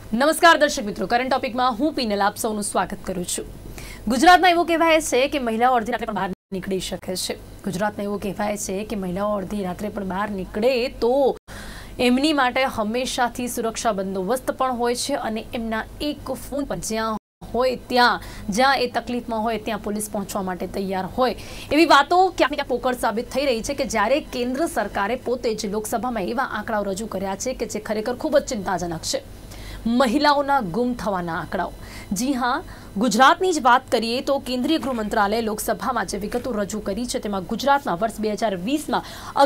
નમસ્કાર દર્શક મિત્રો, કરંટ ટોપિકમાં હું પીનલ આપ સૌનું સ્વાગત કરું છું। ગુજરાતમાં એવું કહેવાય છે કે મહિલાઓ અડધી રાત્રે પણ બહાર નીકળી શકે છે। ગુજરાતમાં એવું કહેવાય છે કે મહિલાઓ અડધી રાત્રે પણ બહાર નીકળે તો એમની માટે હંમેશાથી સુરક્ષા બંદોબસ્ત પણ હોય છે અને એમના એક ફોન પર જ્યાં હોય જ્યાં એ તકલીફમાં હોય ત્યાં પોલીસ પહોંચવા માટે તૈયાર હોય। એવી વાતો ક્યાંક ને ક્યાંક પોકળ સાબિત થઈ રહી છે કે જ્યારે કેન્દ્ર સરકારે પોતે જ લોકસભામાં એવા આંકડાઓ રજૂ કર્યા છે કે જે ખરેખર ખૂબ જ ચિંતાજનક છે। મહિલાઓના ગુમ થવાના આંકડાઓ। જી હા, ગુજરાતની જ વાત કરીએ તો કેન્દ્રીય ગૃહ મંત્રાલયે લોકસભામાં જે વિગતો રજૂ કરી છે તેમાં ગુજરાતમાં વર્ષ 2020માં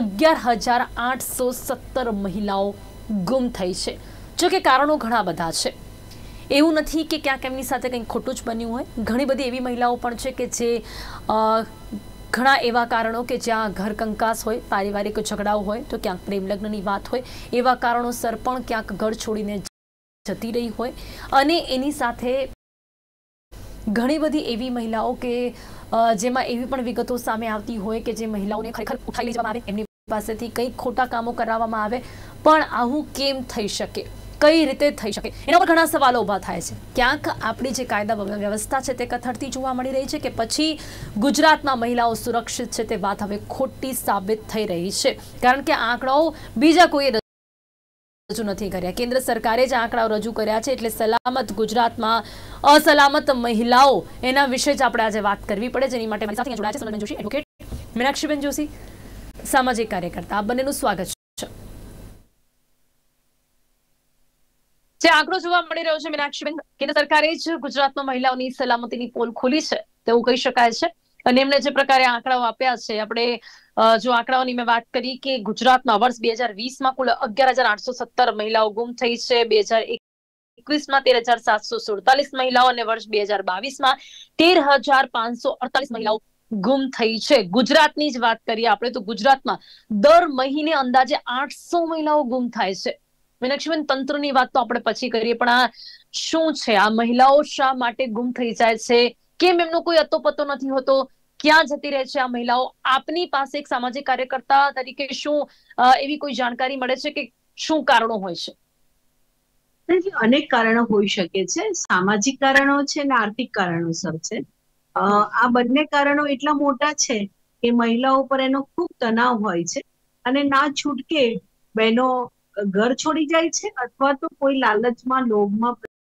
11,817 મહિલાઓ ગુમ થઈ છે। જો કે કારણો ઘણા બધા છે। એવું નથી કે ક્યાંક એમની સાથે કંઈક ખોટું જ બન્યું હોય। ઘણી બધી એવી મહિલાઓ પણ છે કે જે ઘણા એવા કારણો કે જ્યાં ઘર કંકાસ હોય, પારિવારિક ઝઘડાઓ હોય, તો ક્યાંક પ્રેમ લગ્નની વાત હોય, એવા કારણોસર પણ ક્યાંક ઘર છોડીને જતી રહી હોય અને એની સાથે ઘણી બધી એવી મહિલાઓ કે જેમાં એવી પણ વિગતો સામે આવતી હોય કે જે મહિલાઓને ખરેખર ઉઠાવી લેવામાં આવે, એમની પાસેથી કંઈક ખોટા કામો કરાવવામાં આવે, પણ આવું કેમ થઈ શકે, કઈ રીતે થઈ શકે, એના પર ઘણા સવાલો ઊભા થાય છે। ક્યાંક આપણી જે કાયદા વ્યવસ્થા છે તે કથળતી જોવા મળી રહી છે કે પછી ગુજરાતમાં મહિલાઓ સુરક્ષિત છે તે વાત હવે ખોટી સાબિત થઈ રહી છે, કારણ કે આંકડાઓ બીજા કોઈ રજૂ નથી કર્યા। કેન્દ્ર સરકારે જ આંકડાઓ રજૂ કર્યા છે, એટલે સલામત ગુજરાતમાં અસલામત મહિલાઓ એના વિશે જ આપણે આજે વાત કરવી પડે। જેની માટે મારી સાથે જોડાયા છે સોનલબેન જોશી, એડવોકેટ, મીનાક્ષીબેન જોશી, સામાજિક કાર્યકર્તા। આપ બંનેનું સ્વાગત છે। જે આંકડો જોવા મળી રહ્યો છે મીનાક્ષીબેન, કેન્દ્ર સરકારે જ ગુજરાતમાં મહિલાઓની સલામતીની પોલ ખોલી છે તેવું કહી શકાય છે અને એમને જે પ્રકારે આંકડાઓ આપ્યા છે, આપણે જો આંકડાઓની મેં વાત કરી કે ગુજરાતમાં વર્ષ 2020માં કુલ 11,817 મહિલાઓ ગુમ થઈ છે, 2021માં 13,747 મહિલાઓ અને વર્ષ 2022માં 13,548 મહિલાઓ ગુમ થઈ છે। ગુજરાતની જ વાત કરીએ આપણે તો ગુજરાતમાં દર મહિને અંદાજે 800 મહિલાઓ ગુમ થાય છે। મીનાક્ષીબેન, તંત્રની વાત તો આપણે પછી કરીએ, પણ આ શું છે? આ મહિલાઓ શા માટે ગુમ થઈ જાય છે? કેમ એમનો કોઈ અતોપતો નથી હોતો? ક્યાં જતી રહે છે આ મહિલાઓ? આપની પાસે એક સામાજિક કાર્યકર્તા તરીકે શું એવી કોઈ જાણકારી મળે છે કે શું કારણો હોય છે? અનેક કારણો હોઈ શકે છે। સામાજિક કારણો છે અને આર્થિક કારણોસર છે। આ બંને કારણો એટલા મોટા છે કે મહિલાઓ પર એનો ખૂબ તણાવ હોય છે અને ના છૂટકે બહેનો ઘર છોડી જાય છે અથવા તો કોઈ લાલચમાં, લોભમાં,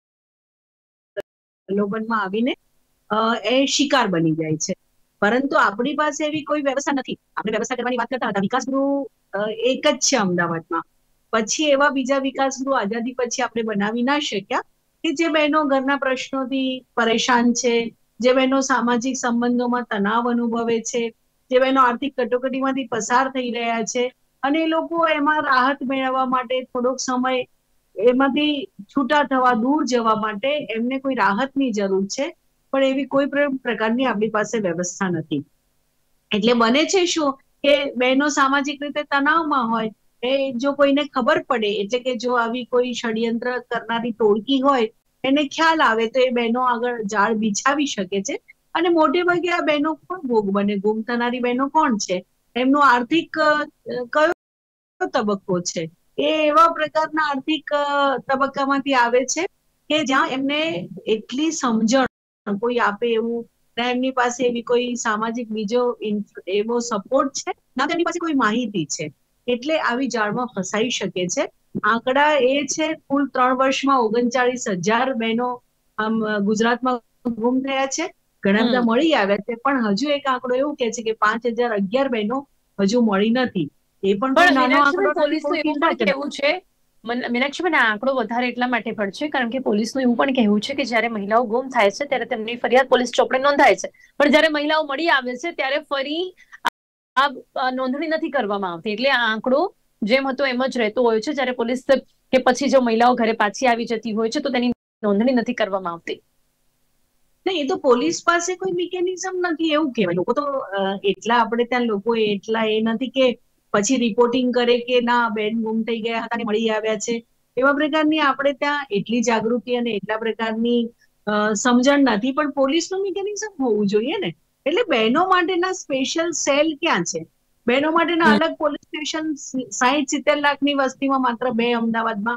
પ્રલોભનમાં આવીને એ શિકાર બની જાય છે। પરંતુ આપણી પાસે એવી કોઈ વ્યવસ્થા નથી। આપણે વ્યવસ્થા કરવાની વાત કરતા હતા, વિકાસ ગૃહ એક જ છે અમદાવાદમાં। પછી એવા બીજા વિકાસ ગૃહ આઝાદી પછી આપણે બનાવી ના શક્યા કે જે બહેનો ઘરના પ્રશ્નોથી પરેશાન છે, જે બહેનો સામાજિક સંબંધોમાં તણાવ અનુભવે છે, જે બહેનો આર્થિક કટોકટીમાંથી પસાર થઈ રહ્યા છે અને એ લોકો એમાં રાહત મેળવવા માટે થોડોક સમય એમાંથી છૂટા થવા, દૂર જવા માટે એમને કોઈ રાહતની જરૂર છે, પણ એવી કોઈ પ્રકારની આપણી પાસે વ્યવસ્થા નથી। એટલે બને છે શું કે બહેનો સામાજિક રીતે તણાવમાં હોય, એ જો કોઈને ખબર પડે, એટલે કે જો આવી કોઈ ષડયંત્ર કરનારી ટોળકી હોય, એને ખ્યાલ આવે તો એ બહેનો આગળ જાળ બિછાવી શકે છે અને મોટે ભાગે આ બહેનો કોણ ભોગ બને? ગુમ થનારી બહેનો કોણ છે? એમનો આર્થિક કયો તબક્કો છે? એ એવા પ્રકારના આર્થિક તબક્કામાંથી આવે છે કે જ્યાં એમને એટલી સમજણ કોઈ આપે એવું, ના એમની પાસે એવી કોઈ સામાજિક બીજો એવો સપોર્ટ છે, ના તેમની પાસે કોઈ માહિતી છે, એટલે આવી જાળમાં ફસાઈ શકે છે। આંકડા એ છે કુલ 3 વર્ષમાં 39,000 બહેનો આમ ગુજરાતમાં ગુમ થયા છે। ઘણા બધા મળી આવ્યા છે, પણ હજુ એક આંકડો એવું કે છે કે 5,011 બહેનો હજુ મળી નથી। એ પણ કોઈ નાનો આંકડો નથી, પોલીસનું એવું પણ કહેવું છે, મીનાક્ષીબેન, આ આંકડો વધારે એટલા માટે પણ છે કારણ કે પોલીસનું એવું પણ કહેવું છે કે જ્યારે મહિલાઓ ગુમ થાય છે ત્યારે તેમની ફરિયાદ પોલીસ ચોપડે નોંધાય છે, પણ જ્યારે મહિલાઓ મળી આવે છે ત્યારે ફરી આ નોંધણી નથી કરવામાં આવતી। એટલે આ આંકડો જેમ હતો એમ જ રહેતો હોય છે। જ્યારે પોલીસ કે પછી જો મહિલાઓ ઘરે પાછી આવી જતી હોય છે તો તેની નોંધણી નથી કરવામાં આવતી। નહીં, એ તો પોલીસ પાસે કોઈ મિકેનિઝમ નથી એવું કહેવાય। લોકો તો એટલા આપણે ત્યાં લોકો એટલા એ નથી કે પછી રિપોર્ટિંગ કરે કે ના બેન ગુમ થઈ ગયા હતા ને મળી આવ્યા છે, એવા પ્રકારની આપણે ત્યાં એટલી જાગૃતિ અને એટલા પ્રકારની સમજણ નથી, પણ પોલીસનું મિકેનિઝમ હોવું જોઈએ ને। એટલે બહેનો માટેના સ્પેશિયલ સેલ ક્યાં છે? બહેનો માટેના અલગ પોલીસ સ્ટેશન 60-70 લાખની વસ્તીમાં માત્ર 2 અમદાવાદમાં,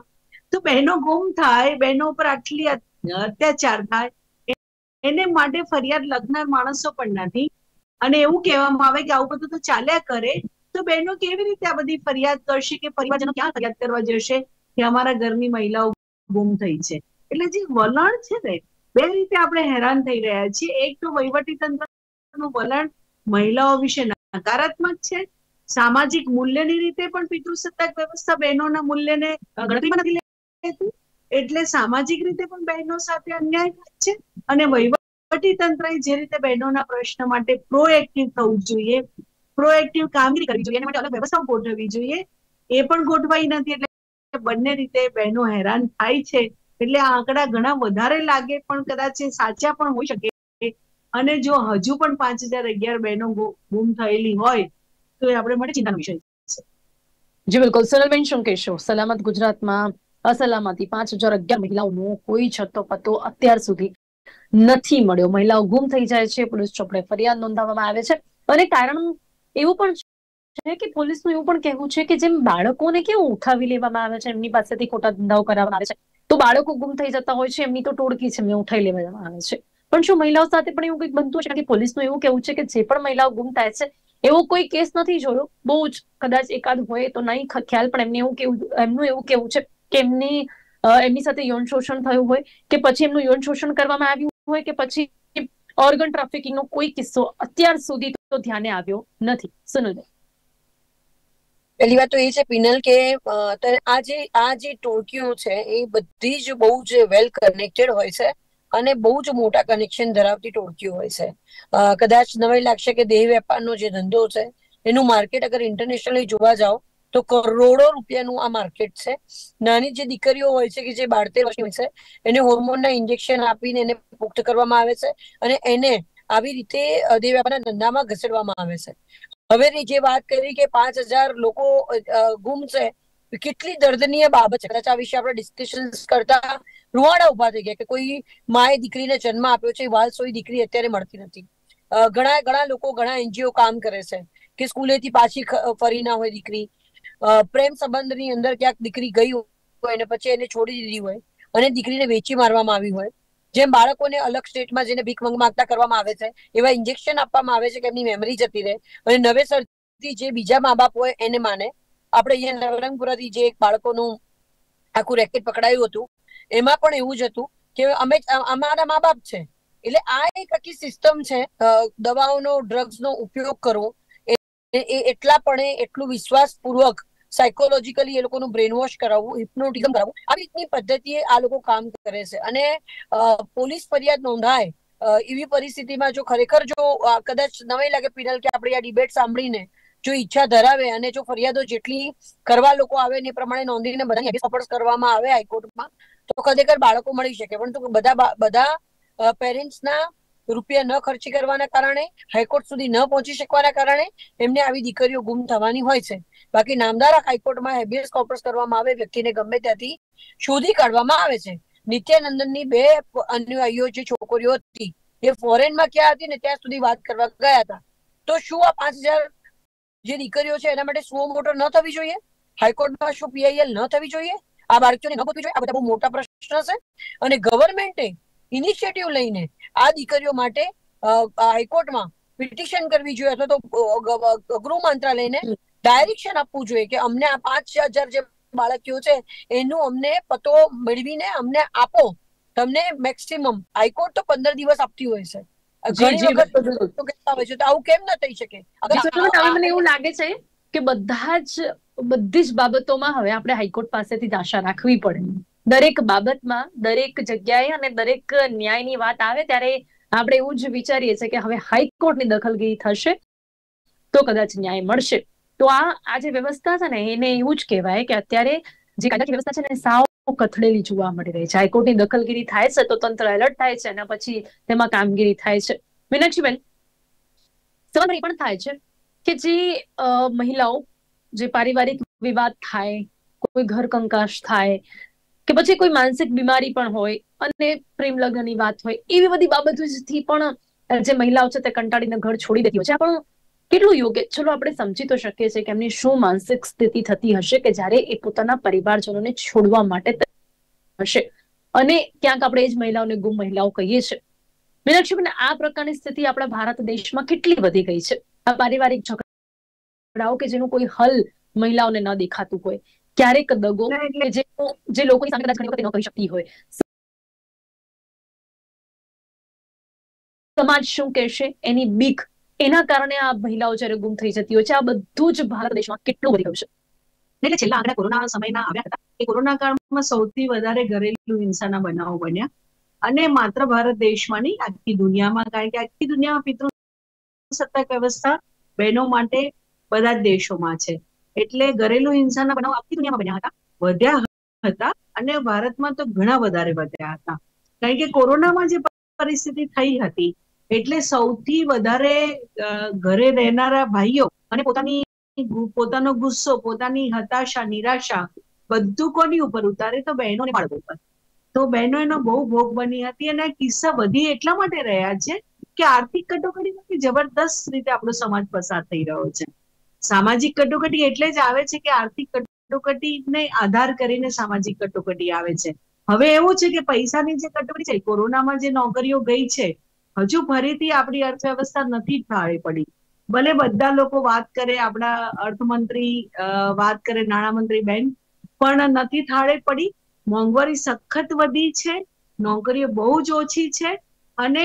તો બહેનો ગુમ થાય, બહેનો પર આટલી અત્યાચાર થાય, એને માટે ફરિયાદ લખનાર માણસો પણ નથી. અને એવું કહેવામાં આવે કે આવું બધું તો ચાલ્યા કરે, તો બહેનો કેવી રીતે આ બધી ફરિયાદ કરશે કે પરિવારજનો ક્યાં ફરિયાદ કરવા જશે કે અમારા ઘરની મહિલાઓ ગુમ થઈ છે? એટલે જે વલણ છે ને, બે રીતે આપણે હેરાન થઈ રહ્યા છીએ. એક તો વહીવટી તંત્રનું વલણ મહિલાઓ વિશે નકારાત્મક છે, સામાજિક મૂલ્યની રીતે પણ પિતૃસત્તાક વ્યવસ્થા બહેનોના મૂલ્યને ગણતરીમાં નથી લેતી, એટલે સામાજિક રીતે પણ બહેનો સાથે અન્યાય થાય છે. અને વહીવટી તંત્રએ જે રીતે બહેનોના પ્રશ્ન માટે પ્રોએક્ટિવ થવું જોઈએ, પ્રોએક્ટિવ કામગીરી કરવી જોઈએ, એના માટે અલગ વ્યવસ્થાઓ ગોઠવવી જોઈએ, એ પણ ગોઠવાઈ નથી. એટલે બંને રીતે બહેનો હેરાન થાય છે. એટલે આ આંકડા ઘણા વધારે લાગે પણ કદાચ એ સાચા પણ હોઈ શકે. અને જો હજુ પણ 5011 બહેનો ગુમ થયેલી હોય તો એ આપણે માટે ચિંતાનો વિષય છે. જી બિલકુલ. સોનલબેન, શું કહેશો? સલામત ગુજરાતમાં અસલામતી 5011 મહિલાઓનો કોઈ છતો પતો અત્યાર સુધી નથી મળ્યો. મહિલાઓ ગુમ થઈ જાય છે, પોલીસ ચોપડે ફરિયાદ નોંધાવવામાં આવે છે, અને કારણ એવું પણ છે કે પોલીસનું એવું પણ કહેવું છે કે જેમ બાળકોને કેવું ઉઠાવી લેવામાં આવે છે, એમની પાસેથી ખોટા ધંધાઓ કરાવવામાં આવે છે, તો બાળકો ગુમ થઈ જતા હોય છે, એમની તો ટોળકી છે, એમને ઉઠાઈ લેવામાં આવે છે. પણ શું મહિલાઓ સાથે પણ એવું કંઈક બનતું છે? કે પોલીસનું એવું કહેવું છે કે જે પણ મહિલાઓ ગુમ થાય છે એવો કોઈ કેસ નથી જોયો, બહુ જ કદાચ એકાદ હોય તો નહીં ખ્યાલ, પણ એમનું એવું કેવું છે કે એમની સાથે યૌન શોષણ થયું હોય, કે પછી એમનું યૌન શોષણ કરવામાં આવ્યું હોય, કે પછી ઓર્ગન ટ્રાફિકિંગનો કોઈ કિસ્સો અત્યાર સુધી તો ધ્યાને આવ્યો નથી. સુનલબેન. પહેલી વાત તો એ છે પિનલ કે આ જે ટોળકીઓ છે એ બધી જ બહુ જ વેલ કનેક્ટેડ હોય છે અને બહુ જ મોટા કનેક્શન ધરાવતી ટોળકીઓ હોય છે. કદાચ નવાઈ લાગશે કે દેહ વેપારનો જે ધંધો છે એનું માર્કેટ અગર ઇન્ટરનેશનલી જોવા જાઓ તો કરોડો રૂપિયાનું આ માર્કેટ છે. નાની જે દીકરીઓ હોય છે કે જે 12-13 વર્ષની હોય છે, એને હોર્મોનના ઇન્જેક્શન આપીને એને પુખ્ત કરવામાં આવે છે અને એને આવી રીતે દેહ વેપારના ધંધામાં ઘસેડવામાં આવે છે. હવે જે વાત કરી કે 5000 લોકો ગુમ છે, કેટલી દર્દનીય બાબત છે. કદાચ આ વિશે આપણે ડિસ્કશન કરતા રૂવાડા ઉભા થઈ ગયા કે કોઈ માએ દીકરીને જન્મ આપ્યો છે, વાલસોઈ દીકરી અત્યારે મળતી નથી. ઘણા લોકો, ઘણા એનજીઓ કામ કરે છે કે સ્કૂલેથી પાછી ફરી ના હોય દીકરી, પ્રેમ સંબંધની અંદર ક્યાંક દીકરી ગઈ હોય અને પછી એને છોડી દીધી હોય અને દીકરીને વેચી મારવામાં આવી હોય. જેમ બાળકોને અલગ સ્ટેટમાં જેને ભીખ માંગતા કરવામાં આવે છે, એવા ઇન્જેક્શન આપવામાં આવે છે કે એમની મેમરી જતી રહે અને નવેસરથી જે બીજા મા બાપ હોય એને માને. આપણે અહીંયા નવરંગપુરાથી જે એક બાળકોનું આખું રેકેટ પકડાયું હતું, એમાં પણ એવું જ હતું કે અમારા મા બાપ છે. એટલે આ એક આખી સિસ્ટમ છે. દવાઓનો, ડ્રગ્સનો ઉપયોગ કરવો, એટલું વિશ્વાસપૂર્વક સાયકોલોજીકલી એ લોકોનું બ્રેન વોશ કરાવવું, હિપ્નોટિઝમ કરાવવું, આવી રીતની પદ્ધતિએ આ લોકો કામ કરે છે. અને પોલીસ ફરિયાદ નોંધાય એવી પરિસ્થિતિમાં જો ખરેખર કદાચ નવાઈ લાગે પિનલ કે આપણે આ ડિબેટ સાંભળીને જો ઈચ્છા ધરાવે અને જો ફરિયાદો જેટલી કરવા લોકો આવે એ પ્રમાણે નોંધીને બધાને સપોર્ટ કરવામાં આવે હાઈકોર્ટમાં, તો ખરેખર બાળકો મળી શકે. પરંતુ બધા પેરેન્ટ્સના રૂપિયા ન ખર્ચી કરવાના કારણે, હાઈકોર્ટ સુધી ન પહોંચી શકવાના કારણે એમને આવી દીકરીઓ ગુમ થવાની હોય છે. બાકી નામદાર હાઈકોર્ટમાં હેબિયસ કોર્પસ કરવામાં આવે, વ્યક્તિને ગમે ત્યાંથી શોધી કાઢવામાં આવે છે. નિત્યાનંદનની 2 અનુયાયીઓ જે છોકરીઓ હતી એ ફોરેનમાં ક્યાં હતી ને ત્યાં સુધી વાત કરવા ગયા હતા. તો શું આ 5000 જે દીકરીઓ છે એના માટે સુઓ મોટો ન થવી જોઈએ? હાઈકોર્ટમાં શું પીઆઈએલ ન થવી જોઈએ? આ બાળકીઓને ન ગોતવી જોઈએ? આ બધા બહુ મોટા પ્રશ્ન છે. અને ગવર્મેન્ટે ઇનિશિયેટિવ લઈને આ દીકરીઓ માટે હાઈકોર્ટમાં પિટિશન કરવી જોઈએ, અથવા તો ગૃહ મંત્રાલયને ડાયરેક્શન આપવું જોઈએ કે અમને આ 5000 જે બાળકીઓ છે એનું અમને પતો મેળવીને અમને આપો. તમને મેક્સિમમ, હાઈકોર્ટ તો 15 દિવસ આપતી હોય છે. ઘણી વખત કહેતા હોય છે તો આવું કેમ ન થઈ શકે? મને એવું લાગે છે કે બધી જ બાબતોમાં હવે આપણે હાઈકોર્ટ પાસેથી જ આશા રાખવી પડે. દરેક બાબતમાં, દરેક જગ્યાએ અને દરેક ન્યાયની વાત આવે ત્યારે આપણે એવું જ વિચારીએ છીએ કે હવે હાઈકોર્ટની દખલગીરી થશે તો કદાચ ન્યાય મળશે. તો આ જે વ્યવસ્થા છે ને એને એવું જ કહેવાય કે અત્યારે જે કાયદાકીય વ્યવસ્થા છે ને સાવ કથળેલી જોવા મળી રહી છે. હાઈકોર્ટની દખલગીરી થાય છે તો તંત્ર એલર્ટ થાય છે અને પછી તેમાં કામગીરી થાય છે. મીનાક્ષીબેન, સવાલ એ પણ થાય છે કે જે મહિલાઓ, જે પારિવારિક વિવાદ થાય, કોઈ ઘર કંકાશ થાય, કે પછી કોઈ માનસિક બીમારી પણ હોય અને પ્રેમ લગ્નની વાત હોય, એવી બધી બાબતોથી પણ જે મહિલાઓ છે તે કંટાળીને ઘર છોડી દેતી હોય છે. પણ કેટલું યોગ્ય? ચલો આપણે સમજી તો શકીએ છીએ કે એમની શું માનસિક સ્થિતિ થતી હશે કે જ્યારે એ પોતાના પરિવારજનોને છોડવા માટે હશે અને ક્યાંક આપણે એ જ મહિલાઓને ગુમ મહિલાઓ કહીએ છીએ. મીનાક્ષીબેન, આ પ્રકારની સ્થિતિ આપણા ભારત દેશમાં કેટલી વધી ગઈ છે? આ પારિવારિક ઝઘડાઓ કે જેનું કોઈ હલ મહિલાઓને ન દેખાતું હોય, ક્યારેક દગો કે જે લોકોની સામે કદાચ ઘણી વખત ન કરી શકતી હોય, સમાજ શું કહેશે એની બીક, એના કારણે આ મહિલાઓ જ્યારે ગુમ થઈ જતી હોય છે. આ બધું જ ભારત દેશમાં કેટલું વધી ગયું છે. એટલે છેલ્લા આંકડા કોરોના સમયના આવ્યા હતા. એ કોરોના કાળમાં સૌથી વધારે ઘરેલું હિંસાના બનાવો બન્યા, અને માત્ર ભારત દેશમાં નહીં, આખી દુનિયામાં. કારણ કે આખી દુનિયામાં પિતૃસત્તાક વ્યવસ્થા બહેનો માટે બધા જ દેશોમાં છે. એટલે ઘરેલું હિંસાના બનાવો આખી દુનિયામાં બન્યા હતા, વધ્યા હતા, અને ભારતમાં તો ઘણા વધારે વધ્યા હતા. કારણ કે કોરોનામાં જે પરિસ્થિતિ થઈ હતી, એટલે સૌથી વધારે ઘરે રહેનારા ભાઈઓ અને પોતાનો ગુસ્સો, પોતાની હતાશા, નિરાશા બધું કોની ઉપર ઉતારે? તો બહેનો અને બાળકો ઉપર. તો બહેનો એનો બહુ ભોગ બની હતી. અને આ કિસ્સા વધી એટલા માટે રહ્યા છે કે આર્થિક કટોકટીમાંથી જબરદસ્ત રીતે આપણો સમાજ પસાર થઈ રહ્યો છે. સામાજિક કટોકટી એટલે જ આવે છે કે આર્થિક કટોકટીને આધાર કરીને સામાજિક કટોકટી આવે છે. હવે એવું છે કે પૈસાની જે કટોકટી છે, કોરોનામાં જે નોકરીઓ ગઈ છે, હજુ ફરીથી આપણી અર્થવ્યવસ્થા નથી ઠારે પડી. ભલે બધા લોકો વાત કરે, આપણા અર્થમંત્રી વાત કરે, નાણામંત્રી બેન, પણ નથી થાળે પડી. મોંઘવારી સખત વધી છે, નોકરીઓ બહુ જ ઓછી છે, અને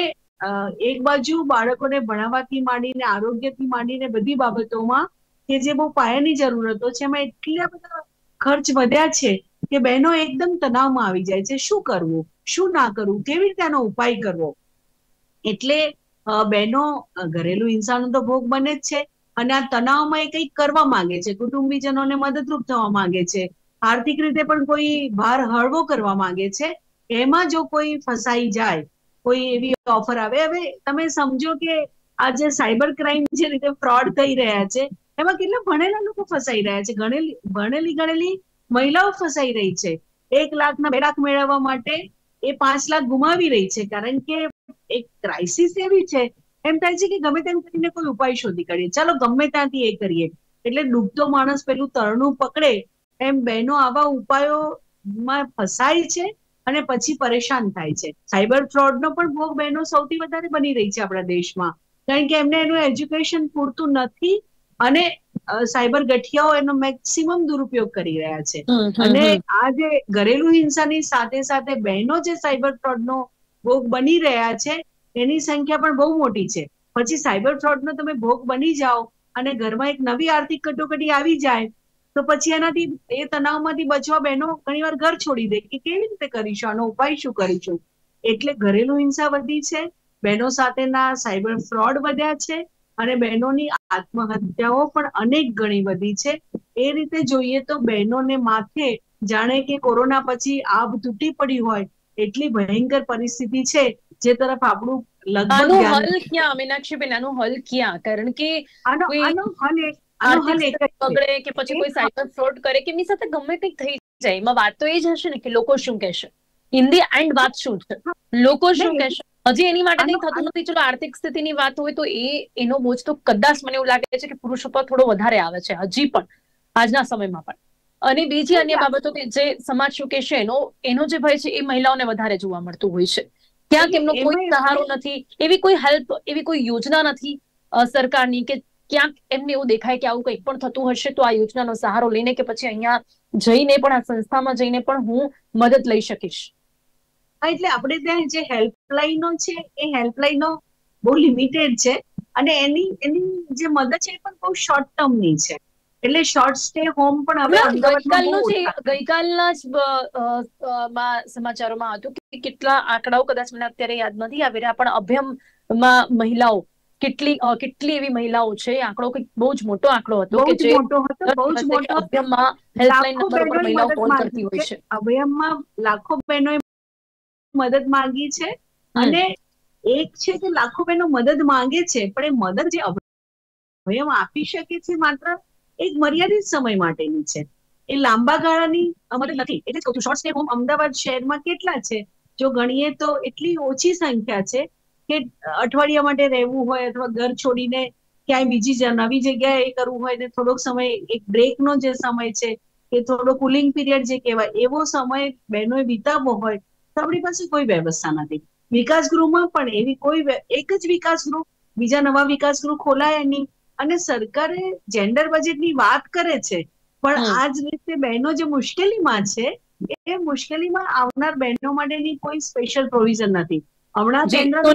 એક બાજુ બાળકોને ભણાવવાથી માંડીને, આરોગ્યથી માંડીને બધી બાબતોમાં કે જે બહુ પાયાની જરૂરતો છે, એમાં એટલા બધા ખર્ચ વધ્યા છે કે બહેનો એકદમ તણાવમાં આવી જાય છે. શું કરવું, શું ના કરવું, કેવી રીતે આનો ઉપાય કરવો? એટલે બહેનો ઘરેલું હિંસાનો તો ભોગ બને જ છે, અને આ તણાવમાં એ કંઈક કરવા માંગે છે, કુટુંબીજનોને મદદરૂપ થવા માંગે છે, આર્થિક રીતે પણ કોઈ ભાર હળવો કરવા માંગે છે. એમાં જો કોઈ ફસાઈ જાય, કોઈ એવી ઓફર આવે, હવે તમે સમજો કે આ જે સાયબર ક્રાઇમ જે રીતે ફ્રોડ થઈ રહ્યા છે, એમાં કેટલા ભણેલા લોકો ફસાઈ રહ્યા છે, ભણેલી ગણેલી મહિલાઓ ફસાઈ રહી છે. 1 લાખ ના 2 લાખ મેળવવા માટે એ 5 લાખ ગુમાવી રહી છે. કારણ કે એક ક્રાઇસિસ એવી છે, એમ થાય છે કે ગમે તેમ કરીને કોઈ ઉપાય શોધી કાઢીએ, ચાલો ગમે ત્યાંથી એ કરીએ. એટલે ડૂબતો માણસ પેલું તરણું પકડે એમ બહેનો આવા ઉપાયોમાં ફસાય છે અને પછી પરેશાન થાય છે. સાયબર ફ્રોડનો પણ ભોગ બહેનો સૌથી વધારે બની રહી છે આપણા દેશમાં, કારણ કે એમને એનું એજ્યુકેશન પૂરતું નથી, અને સાયબર ગઠિયાઓ એનો મેક્સિમમ દુરુપયોગ કરી રહ્યા છે. અને આ જે ઘરેલું હિંસાની સાથે સાથે બહેનો જે સાયબર ફ્રોડનો ભોગ બની રહ્યા છે, એની સંખ્યા પણ બહુ મોટી છે. પછી સાયબર ફ્રોડનો તમે ભોગ બની જાઓ અને ઘરમાં એક નવી આર્થિક કટોકટી આવી જાય, તો પછી એનાથી એ તણાવમાંથી બચવા બહેનો ઘણીવાર ઘર છોડી દે કે કેવી રીતે કરીશું, આનો ઉપાય શું કરીશું. એટલે ઘરેલું હિંસા વધી છે, બહેનો સાથેના સાયબર ફ્રોડ વધ્યા છે, અને બહેનોની આત્મહત્યાઓ પણ અનેક ગણી વધી છે. એ રીતે જોઈએ તો બહેનોને માથે જાણે કે કોરોના પછી આભ તૂટી પડી હોય એટલી ભયંકર પરિસ્થિતિ છે, જે તરફ આપણું લગભગ હલ ક્યાં, મીનાક્ષીબેન, આનું હલ ક્યાં? કારણ કે આનો હલ એક પકડે કે પછી કોઈ સાયબર ફ્રોડ કરે કે એમની સાથે ગમે કંઈક થઈ જાય, એમાં વાત તો એ જ હશે ને કે લોકો શું કહેશે. ઇન ધી એન્ડ વાત શું છે? લોકો શું કહેશે? હજી એની માટે કંઈ થતું નથી. ચલો આર્થિક સ્થિતિની વાત હોય તો એનો બોજ તો કદાચ મને એવું લાગે છે કે પુરુષો પર થોડો વધારે આવે છે હજી પણ, આજના સમયમાં પણ. અને બીજી અન્ય બાબતો કે જે સમાજ શું કહેશે એનો જે ભય છે એ મહિલાઓને વધારે જોવા મળતું હોય છે. ક્યાંક એમનો કોઈ સહારો નથી, એવી કોઈ હેલ્પ, એવી કોઈ યોજના નથી સરકારની, કે ક્યાંક એમને એવું દેખાય કે આવું કંઈક પણ થતું હશે તો આ યોજનાનો સહારો લઈને કે પછી અહીંયા જઈને પણ, આ સંસ્થામાં જઈને પણ હું મદદ લઈ શકીશ. એટલે આપણે ત્યાં જે હેલ્પલાઈનો છે, એ હેલ્પલાઈનો બહુ લિમિટેડ છે, અને એની જે મદદ છે એ પણ બહુ શોર્ટ ટર્મની છે. એટલે શોર્ટ સ્ટે હોમ પણ હવે ગઈકાલના જ સમાચારોમાં હતું કે કેટલા આંકડાઓ કદાચ મને અત્યારે યાદ નથી આવી રહ્યા, પણ અભયમમાં મહિલાઓ કેટલી એવી મહિલાઓ છે, આંકડો કંઈક બહુ જ મોટો આંકડો હતો કે જે અભયમમાં હેલ્પલાઇન નંબર પર મહિલાઓ કોલ કરતી હોય છે. અભયમમાં લાખો બહેનોએ મદદ માંગી છે, અને એક છે કે લાખો બહેનો મદદ માંગે છે, પણ એ મદદ જે અભયમ આપી શકે છે માત્ર એક મર્યાદિત સમય માટેની છે, એ લાંબા ગાળાની મદદ નથી. એટલે જ કહું છું, શોર્ટ સ્ટે હોમ અમદાવાદ શહેરમાં કેટલા છે જો ગણીએ તો એટલી ઓછી સંખ્યા છે કે અઠવાડિયા માટે રહેવું હોય અથવા ઘર છોડીને ક્યાંય બીજી નવી જગ્યાએ કરવું હોય ને થોડોક સમય એક બ્રેકનો જે સમય છે કે થોડો કુલિંગ પીરિયડ જે કહેવાય એવો સમય બહેનોએ વિતાવવો હોય તો આપણી પાસે કોઈ વ્યવસ્થા નથી. વિકાસ ગૃહમાં પણ એવી કોઈ એક જ વિકાસ ગૃહ, બીજા નવા વિકાસ ગૃહ ખોલાય નહીં. અને સરકારે જેન્ડર બજેટની વાત કરે છે પણ આ જ રીતે બહેનો જે મુશ્કેલીમાં છે એ મુશ્કેલીમાં આવનાર બહેનો માટેની કોઈ સ્પેશિયલ પ્રોવિઝન નથી. હમણાં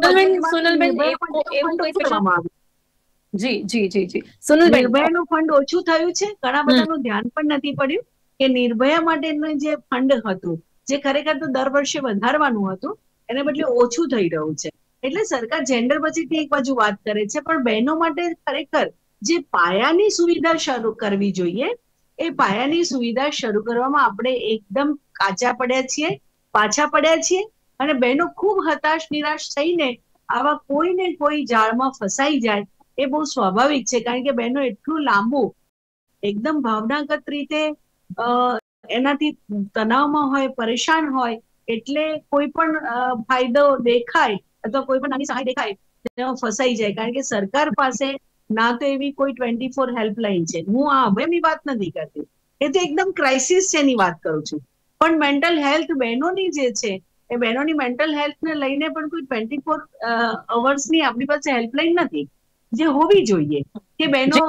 નિર્ભયાનું ફંડ ઓછું થયું છે. ઘણા બધાનું ધ્યાન પણ નથી પડ્યું કે નિર્ભયા માટેનું જે ફંડ હતું જે ખરેખર તો દર વર્ષે વધારવાનું હતું એને બદલે ઓછું થઈ રહ્યું છે. એટલે સરકાર જેન્ડર બજેટની એક બાજુ વાત કરે છે પણ બહેનો માટે ખરેખર જે પાયાની સુવિધા શરૂ કરવી જોઈએ એ પાયાની સુવિધા શરૂ કરવામાં આપણે એકદમ કાચા પડ્યા છીએ, પાછા પડ્યા છીએ. અને બહેનો ખૂબ હતાશ નિરાશ થઈને આવા કોઈ ને કોઈ જાળમાં ફસાઈ જાય એ બહુ સ્વાભાવિક છે. કારણ કે બહેનો એટલું લાંબુ એકદમ ભાવનાગત રીતે એનાથી તણાવમાં હોય, પરેશાન હોય એટલે કોઈ પણ ફાયદો દેખાય અથવા કોઈ પણ નાની સહાય દેખાય તેમાં ફસાઈ જાય. કારણ કે સરકાર પાસે ના તો એવી કોઈ 24 હેલ્પલાઇન છે. હું આ અભયની વાત નથી કરતી, એ તો એકદમ ક્રાઇસિસ છે એની વાત કરું છું. પણ મેન્ટલ હેલ્થ બહેનોની જે છે એ બહેનોની મેન્ટલ હેલ્થને લઈને પણ કોઈ 24 અવર્સની આપણી પાસે હેલ્પલાઇન નથી જે હોવી જોઈએ કે બહેનો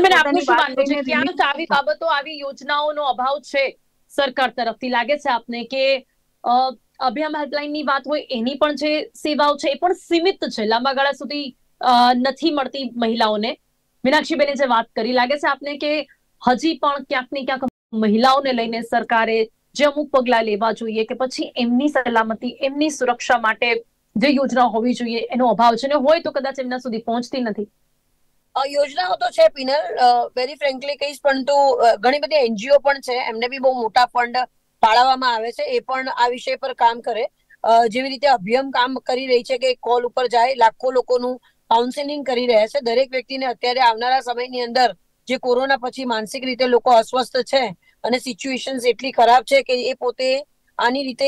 આવી બાબતો, આવી યોજનાઓનો અભાવ છે સરકાર તરફથી. લાગે છે આપને કે અભિયાન હેલ્પલાઇનની વાત હોય એની પણ જે સેવાઓ છે એ પણ સીમિત છે, લાંબા ગાળા સુધી નથી મળતી મહિલાઓને? મીનાક્ષીબેને જે વાત કરી, લાગે છે આપને કે હજી પણ ક્યાંક ને ક્યાંક મહિલાઓને લઈને સરકારે જે અમુક પગલા લેવા જોઈએ કે પછી એમની સલામતી, એમની સુરક્ષા માટે જે યોજના હોવી જોઈએ એનો અભાવ છે, ને હોય તો કદાચ એમના સુધી પહોંચતી નથી? યોજનાઓ તો છે પિનલ, વેરી ફ્રેન્કલી કહીશ, પરંતુ ઘણી બધી એનજીઓ પણ છે, એમને બી બહુ મોટા ફંડ ફાળવવામાં આવે છે, એ પણ આ વિષય પર કામ કરે. જેવી રીતે અભિયમ કામ કરી રહી છે કે કોલ ઉપર જાય, લાખો લોકોનું કાઉન્સેલિંગ કરી રહ્યા છે. દરેક વ્યક્તિને અત્યારે આવનારા સમયની અંદર જે કોરોના પછી માનસિક રીતે લોકો અસ્વસ્થ છે અને સિચ્યુએશન એટલી ખરાબ છે કે એ પોતે આની રીતે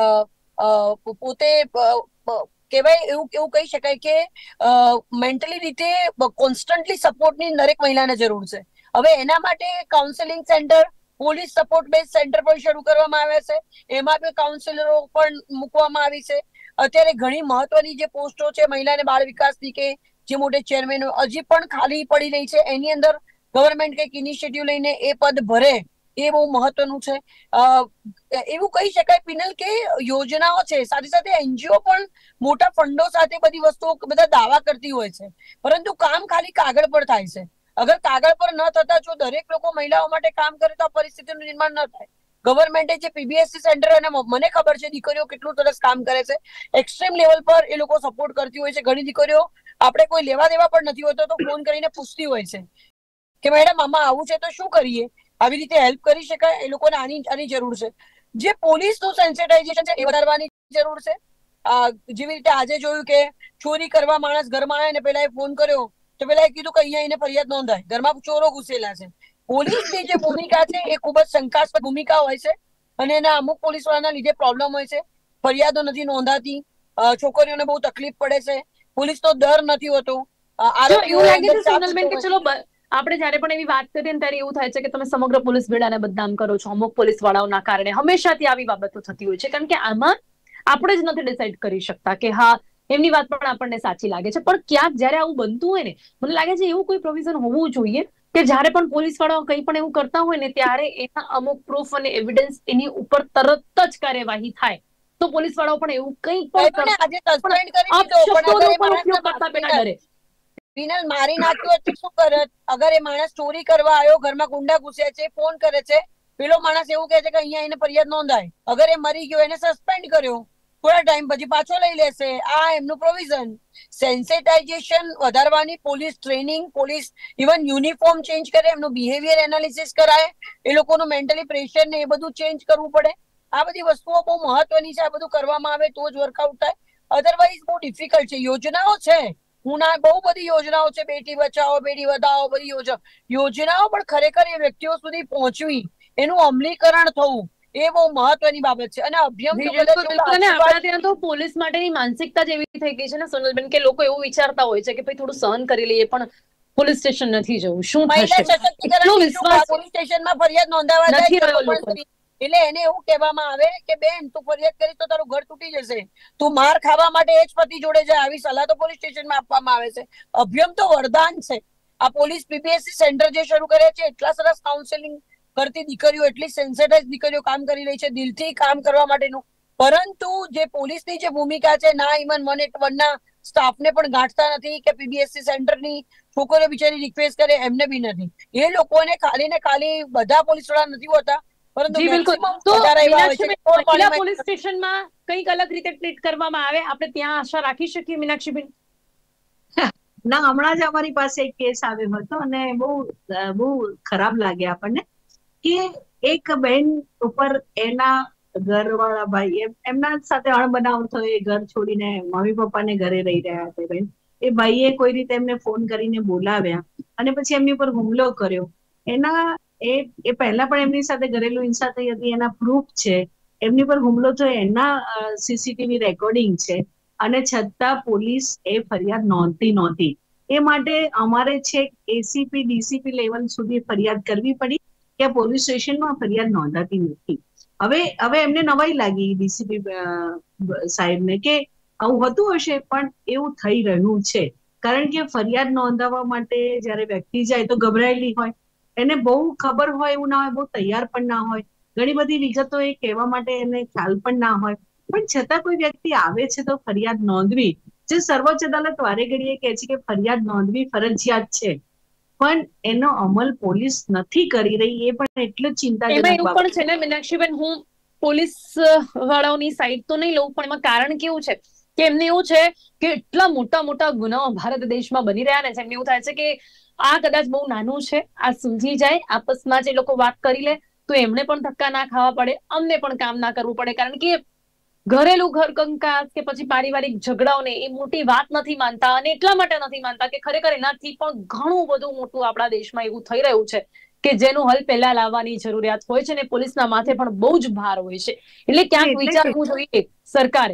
પોતે કહેવાય એવું કહી શકાય કે મેન્ટલી રીતે કોન્સ્ટન્ટલી સપોર્ટની દરેક મહિલાને જરૂર છે. હવે એના માટે counselling centre, police support base centre પણ શરૂ કરવામાં આવ્યા છે. એમાં બી કાઉન્સેલરો પણ મૂકવામાં આવી છે. અત્યારે ઘણી મહત્વની જે પોસ્ટો છે મહિલા અને બાળ વિકાસની કે જે મોટે ચેરમેનો હજી પણ ખાલી પડી રહી છે, એની અંદર ગવર્મેન્ટ કંઈક ઇનિશિયેટિવ લઈને એ પદ ભરે એ બહુ મહત્વનું છે. એવું કહી શકાય પિનલ કે યોજનાઓ છે, સાથે સાથે એનજીઓ પણ મોટા ફંડો સાથે બધી વસ્તુઓ બધા દાવા કરતી હોય છે, પરંતુ કામ ખાલી કાગળ પર થાય છે. અગર કાગળ પર ન થતા જો દરેક લોકો મહિલાઓ માટે કામ કરે તો આ પરિસ્થિતિનું નિર્માણ ન થાય. ગવર્મેન્ટે જે પીબીએસસી સેન્ટર, અને મને ખબર છે દીકરીઓ કેટલું સરસ કામ કરે છે, એક્સ્ટ્રીમ લેવલ પર એ લોકો સપોર્ટ કરતી હોય છે. ઘણી દીકરીઓ આપણે કોઈ લેવા દેવા પણ નથી હોતો તો ફોન કરીને પૂછતી હોય છે કે મેડમ આમાં આવું છે તો શું કરીએ, આવી રીતે હેલ્પ કરી શકાય, એ લોકોને આની જરૂર છે. જે પોલીસનું સેન્સિટાઇઝેશન છે એ વધારવાની જરૂર છે. જેવી રીતે આજે જોયું કે ચોરી કરવા માણસ ઘરમાં આવે ને પેલા એ ફોન કર્યો તો પેલા એ કીધું કે અહીંયા એને ફરિયાદ નોંધાય, ઘરમાં ચોરો ઘૂસેલા છે. પોલીસની જે ભૂમિકા છે એ ખૂબ જ શંકાસ્પદ ભૂમિકા હોય છે અને એના અમુક પોલીસ વાળાના લીધે પ્રોબ્લેમ હોય છે. ફરિયાદો નથી નોંધાતી, છોકરીઓને બહુ તકલીફ પડે છે, પોલીસ તો ડર નથી હોતો. આપણે જયારે પણ એવી વાત કરીએ ને ત્યારે એવું થાય છે કે તમે સમગ્ર પોલીસ બેડાને બદનામ કરો છો. અમુક પોલીસ વાળાઓના કારણે હંમેશાથી આવી બાબતો થતી હોય છે, કારણ કે આમાં આપણે જ નથી ડિસાઈડ કરી શકતા કે હા એમની વાત પણ આપણને સાચી લાગે છે. પણ ક્યાંક જયારે આવું બનતું હોય ને, મને લાગે છે એવું કોઈ પ્રોવિઝન હોવું જોઈએ કે જયારે પણ પોલીસ વાળાઓ કંઈ પણ એવું કરતા હોય ને ત્યારે એના અમુક પ્રૂફ અને એવિડન્સ એની ઉપર તરત જ કાર્યવાહી થાય, તો પોલીસ વાળાઓ પણ એવું કંઈ પણ પિનલ મારી નાખ્યું તો શું કરે? અગર એ માણસ ચોરી કરવા આવ્યો, ઘરમાં ગુંડા ઘૂસ્યા છે, ફોન કરે છે, પેલો માણસ એવું કહે છે કે અહીંયા એને ફરિયાદ નોંધાય. અગર એ મરી ગયો, એને સસ્પેન્ડ કર્યો, થોડા ટાઈમ પછી પાછો લઈ લેશે. આ એમનું પ્રોવિઝન. સેન્સિટાઇઝેશન વધારવાની, police training, police even uniform change કરે, એમનું બિહેવિયર એનાલિસિસ કરાય, એ લોકોનું મેન્ટલી પ્રેશર ને એ બધું ચેન્જ કરવું પડે. આ બધી વસ્તુઓ બહુ મહત્વની છે. આ બધું કરવામાં આવે તો જ વર્કઆઉટ થાય, અધરવાઇઝ બહુ ડિફિકલ્ટ છે. યોજનાઓ છે, બહુ બધી યોજનાઓ છે, બેટી બચાવો, બેટી વધાવો, બધી યોજનાઓ, પણ ખરેખર એ વ્યક્તિઓ સુધી પહોંચવી, એનું અમલીકરણ થવું એ બહુ મહત્વની બાબત છે. અને અભિયમ તો પોલીસ માટેની માનસિકતા જેવી થઈ ગઈ છે ને સોનલબેન, કે લોકો એવું વિચારતા હોય છે કે ભાઈ થોડું સહન કરી લઈએ, પણ પોલીસ સ્ટેશન નથી જવું, શું મહિલા થશે? એટલો સશક્તિકરણ વિશ્વાસ પોલીસ સ્ટેશનમાં ફરિયાદ નોંધાવા નથી જાય રહ્યો તો લોકો. પણ એટલે એને એવું કહેવામાં આવે કે બેન તું ફરિયાદ કરીશ તો તારું ઘર તૂટી જશે, તું માર ખાવા માટે એ જ પતિ જોડે જાય, આવી સલાહ તો પોલીસ સ્ટેશનમાં આપવામાં આવે છે. અભ્યમ તો વરદાન છે. આ પોલીસ પીપીએસસી સેન્ટર જે શરૂ કર્યા છે, એટલા સરસ કાઉન્સેલિંગ કરતી દીકરીઓ, એટલી સેન્સિટાઇઝ દીકરીઓ કામ કરી રહી છે, દિલથી કામ કરવા માટેનું. પરંતુ જે પોલીસની જે ભૂમિકા છે, ના ઇવન 181ના સ્ટાફને પણ ગાંઠતા નથી કે પીબીએસસી સેન્ટરની છોકરીઓ બિચારી રિક્વેસ્ટ કરે એમને બી નથી. એ લોકોને ખાલી ને ખાલી બધા પોલીસ વાળા નથી હોતા, પરંતુ જી બિલકુલ. મેક્સિમમ તો વધારે એવા હોય છે મીનાક્ષીબેન, કે મહિલા પોલીસ સ્ટેશનમાં કંઈક અલગ રીતે ટ્રીટ કરવામાં આવે, આપણે ત્યાં આશા રાખી શકીએ મીનાક્ષીબેન? ના, હમણાં જ અમારી પાસે એક કેસ આવ્યો હતો અને બહુ ખરાબ લાગે આપણને કે એક બેન ઉપર એના ઘરવાળા ભાઈ એમના સાથે અણબનાવ થયો, એ ઘર છોડીને મમ્મી પપ્પાને ઘરે રહી રહ્યા હતા બેન. એ ભાઈએ કોઈ રીતે એમને ફોન કરીને બોલાવ્યા અને પછી એમની ઉપર હુમલો કર્યો. એ પહેલા પણ એમની સાથે ઘરેલું હિંસા થઈ હતી, એના પ્રૂફ છે. એમની પર હુમલો થયો એના સીસીટીવી રેકોર્ડિંગ છે, અને છતાં પોલીસ એ ફરિયાદ નહોતી. એ માટે અમારે છે એસીપી ડીસીપી લેવલ સુધી ફરિયાદ કરવી પડી કે પોલીસ સ્ટેશનમાં ફરિયાદ નોંધાતી નથી. હવે એમને નવાઈ લાગી ડીસીપી સાહેબને કે આવું હોતું હશે, પણ એવું થઈ રહ્યું છે. કારણ કે ફરિયાદ નોંધાવવા માટે જયારે વ્યક્તિ જાય તો ગભરાયેલી હોય, એને બહુ ખબર હોય એવું ના હોય, બહુ તૈયાર પણ ના હોય, ઘણી બધી વિગતો એ કહેવા માટે એને ખ્યાલ પણ ના હોય, પણ છતાં કોઈ વ્યક્તિ આવે છે તો ફરિયાદ નોંધવી, જે સર્વોચ્ચ અદાલત વારે ઘડીએ કહે છે કે ફરિયાદ નોંધવી ફરજિયાત છે, પણ એનો અમલ પોલીસ નથી કરી રહી, એ પણ એટલું જ ચિંતાજનક એમાં એવું બાબત પણ છે ને મીનાક્ષીબેન, હું પોલીસ વાળાઓની સાઈડ તો નહીં લઉં, પણ એમાં કારણ કેવું છે કે એમને એવું છે કે એટલા મોટા મોટા ગુનાઓ ભારત દેશમાં બની રહ્યા ને, એમને એવું થાય છે કે આ કદાચ બહુ નાનું છે, આ સમજી જાય, આપસમાં જે લોકો વાત કરી લે તો એમને પણ ધક્કા ના ખાવા પડે, અમને પણ કામ ના કરવું પડે. કારણ કે ઘરેલું ઘર કંકાસ કે પછી પારિવારિક ઝઘડાઓને એ મોટી વાત નથી માનતા, અને એટલા માટે નથી માનતા કે ખરેખર એનાથી પણ ઘણું બધું મોટું આપણા દેશમાં એવું થઈ રહ્યું છે કે જેનું હલ પહેલા લાવવાની જરૂરિયાત હોય છે, ને પોલીસના માથે પણ બહુ જ ભાર હોય છે. એટલે ક્યાંક વિચારવું જોઈએ સરકારે.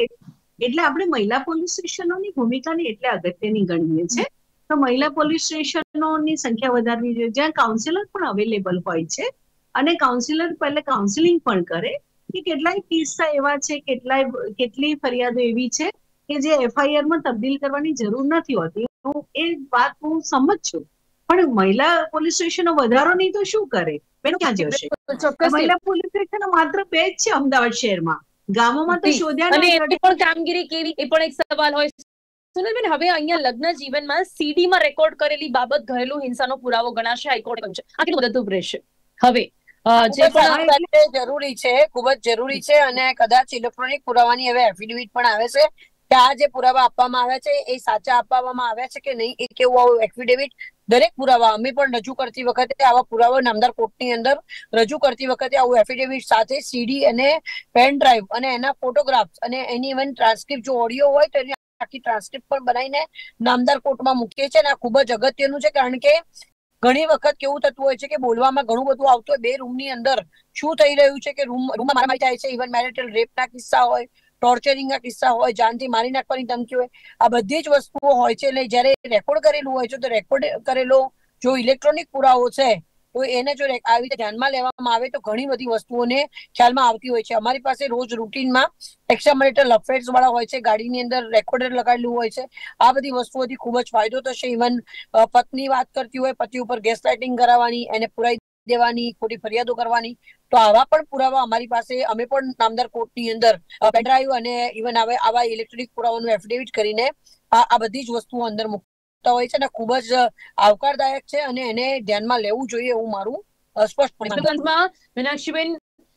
એટલે આપણે મહિલા પોલીસ સ્ટેશનોની ભૂમિકાની એટલે અગત્યની ગણીએ છે. તો મહિલા પોલીસ સ્ટેશનોની સંખ્યા વધારવી જોઈએ, જ્યાં કાઉન્સિલર પણ અવેલેબલ હોય છે, અને કાઉન્સિલર પહેલા કાઉન્સિલિંગ પણ કરે કે કેટલાય કિસ્સા એવા છે, કેટલી ફરિયાદો એવી છે કે જે એફઆઈઆર માં તબદીલ કરવાની જરૂર નથી હોતી. એ વાત હું સમજ છું, પણ મહિલા પોલીસ સ્ટેશનો વધારો નહીં તો શું કરે? બેન ક્યાં જશે? મહિલા પોલીસ સ્ટેશનો માત્ર 2 જ છે અમદાવાદ શહેરમાં, ગામોમાં તો શોધ્યા અને નથી. એની પણ કામગીરી કેવી, એ પણ એક સવાલ હોય. સુનિલબેન, હવે અહીંયા લગ્ન જીવનમાં સીડીમાં રેકોર્ડ કરેલી બાબત ઘરેલું હિંસાનો પુરાવો ગણાશે, હાઈકોર્ટે કહ્યું છે. આ કેટલું મદદરૂપ રહેશે? હવે જે પણ જરૂરી છે, ખૂબ જ જરૂરી છે, અને કદાચ ઇલેક્ટ્રોનિક પુરાવાની હવે એફિડેવિટ પણ આવે છે કે આ જે પુરાવા આપવામાં આવ્યા છે એ સાચા આપવામાં આવ્યા છે કે નહીં, એ કેવું આવું એફિડેવિટ દરેક પુરાવા અમે પણ રજૂ કરતી વખતે આવા પુરાવા નામદાર કોર્ટની અંદર રજૂ કરતી વખતે આવું એફિડેવિટ સાથે સીડી અને પેન ડ્રાઈવ અને એના ફોટોગ્રાફ્સ અને એની ઇવન ટ્રાન્સક્રિપ્ટ, જો ઓડિયો હોય તો એની આખી ટ્રાન્સક્રિપ્ટ પણ બનાવીને નામદાર કોર્ટમાં મૂકીએ છીએ. અને આ ખૂબ જ અગત્યનું છે, કારણ કે ઘણી વખત કેવું થતું હોય છે કે બોલવામાં ઘણું બધું આવતું હોય, 2 રૂમની અંદર શું થઈ રહ્યું છે કે રૂમમાં મારામારી થાય છે, ઇવન મેરિટલ રેપના કિસ્સા હોય, ટોર્ચરિંગના કિસ્સા હોય, જાનથી મારી નાખવાની ધમકી હોય, આ બધી જ વસ્તુઓ હોય છે. એટલે જયારે રેકોર્ડ કરેલું હોય છે તો રેકોર્ડ કરેલો જો ઇલેક્ટ્રોનિક પુરાવો છે તો એને જો આવી રીતે ધ્યાનમાં લેવામાં આવે તો ઘણી બધી વસ્તુઓને ખ્યાલમાં આવતી હોય છે. અમારી પાસે રોજ રૂટીનમાં એક્સ્ટ્રામેરિટલ અફેર્સ વાળા હોય છે, ગાડીની અંદર રેકોર્ડર લગાડેલું હોય છે. આ બધી વસ્તુઓથી ખૂબ જ ફાયદો થશે. ઇવન પત્ની વાત કરતી હોય, પતિ ઉપર ગેસ લાઇટિંગ કરાવવાની, એને પુરાઈ દેવાની, ખોટી ફરિયાદો કરવાની, તો આવા પણ પુરાવા અમારી પાસે, અમે પણ નામદાર કોર્ટની અંદર પેનડ્રાઈવ અને ઇવન આવા ઇલેક્ટ્રોનિક પુરાવાનું એફિડેવિટ કરીને આ બધી જ વસ્તુઓ અંદર મૂકતા હોય છે, અને ખૂબ જ આવકારદાયક છે, અને એને ધ્યાનમાં લેવું જોઈએ એવું મારું સ્પષ્ટ. મીનાક્ષીબેન,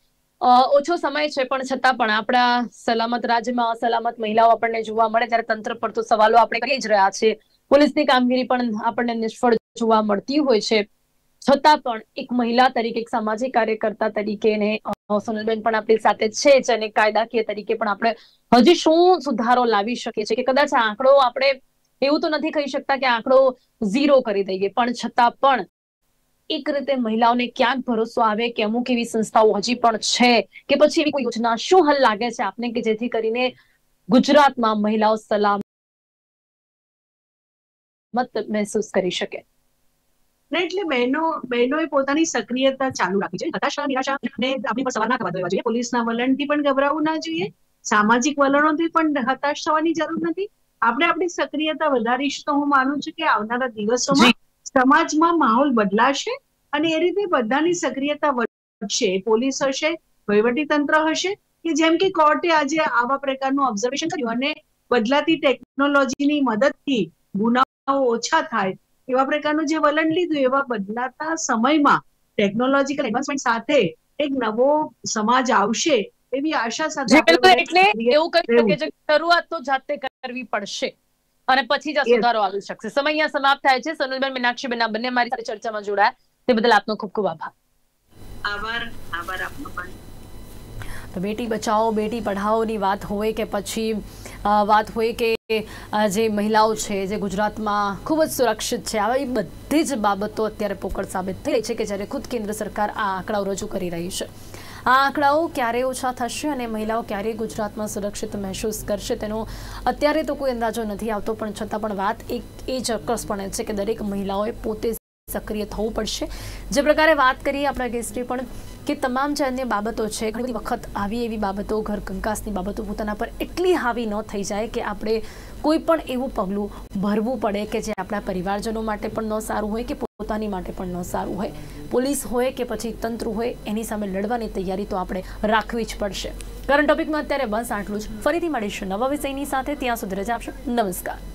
ઓછો સમય છે, પણ છતાં પણ આપણા સલામત રાજ્યમાં અસલામત મહિલાઓ આપણને જોવા મળે, ત્યારે તંત્ર પર તો સવાલો આપણે કરી જ રહ્યા છીએ. પોલીસની કામગીરી પણ આપણને નિષ્ફળ જોવા મળતી હોય છે. છતાં પણ એક મહિલા તરીકે, એક સામાજિક કાર્યકર્તા તરીકે, ને સોનલબેન પણ આપણી સાથે છે જ, અને કાયદાકીય તરીકે પણ આપણે હજી શું સુધારો લાવી શકીએ છીએ? કે કદાચ આંકડો આપણે એવું તો નથી કહી શકતા કે આંકડો 0 કરી દઈએ, પણ છતાં પણ એક રીતે મહિલાઓને ક્યાંક ભરોસો આવે કે અમુક એવી સંસ્થાઓ હજી પણ છે, કે પછી એવી કોઈ યોજના, શું હલ લાગે છે આપને કે જેથી કરીને ગુજરાતમાં મહિલાઓ સલામત મત મહેસૂસ કરી શકે? ને એટલે બહેનોએ પોતાની સક્રિયતા ચાલુ રાખવી જોઈએ. હતાશા, નિરાશા ને આપણી પર સવાર ના થવા દેવા જોઈએ. પોલીસના વલણથી પણ ગભરાવું ના જોઈએ, સામાજિક વલણોથી પણ હતાશ થવાની જરૂર નથી. આપણે આપણી સક્રિયતા વધારીશું તો હું માનું છું કે આવનારા દિવસોમાં સમાજમાં માહોલ બદલાશે અને એ રીતે બધાની સક્રિયતા વધશે. પોલીસ હશે, વહીવટી તંત્ર હશે, કે જેમ કે કોર્ટે આજે આવા પ્રકારનું ઓબ્ઝર્વેશન કર્યું અને બદલાતી ટેકનોલોજીની મદદથી ગુનાઓ ઓછા થાય એવા પ્રકારનું જે વલણ લીધું, એવા બદલાતા સમયમાં ટેકનોલોજીકલ એડવાન્સમેન્ટ સાથે એક નવો સમાજ આવશે એવી આશા સાથે એટલે એવું કહી શકે છે કે શરૂઆત તો જાતે કરવી પડશે અને પછી જ સુધારો આવી શકશે. સમય અહીંયા સમાપ્ત થાય છે. સોનલબેન, મીનાક્ષીબેન, આ બંને મારી સાથે ચર્ચામાં જોડાયા તે બદલ આપનો ખૂબ ખૂબ આભાર. આભાર આપનો પણ. તો બેટી બચાવો બેટી પઢાઓની વાત હોય કે પછી વાત હોય કે જે મહિલાઓ છે જે ગુજરાતમાં ખૂબ જ સુરક્ષિત છે, આવી બધી જ બાબતો અત્યારે પોકળ સાબિત થઈ રહી છે કે જ્યારે ખુદ કેન્દ્ર સરકાર આ આંકડાઓ રજૂ કરી રહી છે. આ આંકડાઓ ક્યારે ઓછા થશે અને મહિલાઓ ક્યારે ગુજરાતમાં સુરક્ષિત મહેસૂસ કરશે તેનો અત્યારે તો કોઈ અંદાજો નથી આવતો, પણ છતાં પણ વાત એ ચોક્કસપણે છે કે દરેક મહિલાઓએ પોતે સક્રિય થવું પડશે. જે પ્રકારે વાત કરીએ આપણા ગેસ્ટે પણ કે તમામ જે અન્ય બાબતો છે, ઘણી બધી વખત આવી એવી બાબતો, ઘર કંકાસની બાબતો પોતાના પર એટલી હાવી ન થઈ જાય કે આપણે કોઈ પણ એવું પગલું ભરવું પડે કે જે આપણા પરિવારજનો માટે પણ ન સારું હોય કે પોતાની માટે પણ ન સારું હોય. પોલીસ હોય કે પછી તંત્ર હોય, એની સામે લડવાની તૈયારી તો આપણે રાખવી જ પડશે. કરંટ ટોપિકમાં અત્યારે બસ આટલું જ. ફરીથી મળીશું નવા વિષયની સાથે. ત્યાં સુધી રજા આપશો. નમસ્કાર.